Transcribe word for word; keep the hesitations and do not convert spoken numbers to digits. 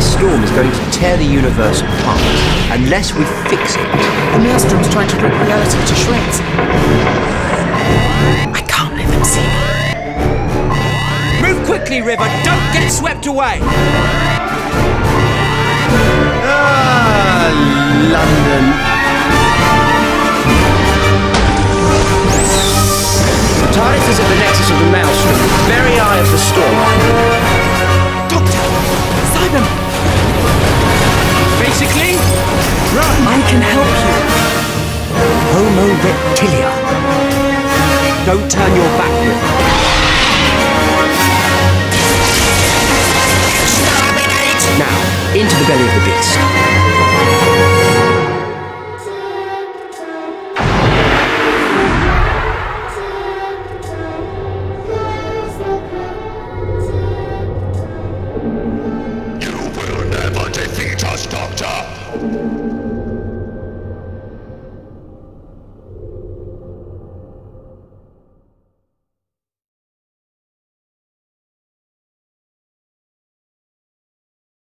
This storm is going to tear the universe apart unless we fix it. The Maelstrom's trying to rip reality to shreds. I can't let them see me. Move quickly, River! Don't get swept away! Ah, London. TARDIS is at the nexus of the Maelstrom, very eye of the storm. Doctor! Simon! Basically, run! I can help you. Homo Reptilia. Don't turn your back, River. Now, into the belly of the beast. You will never defeat us, Doctor!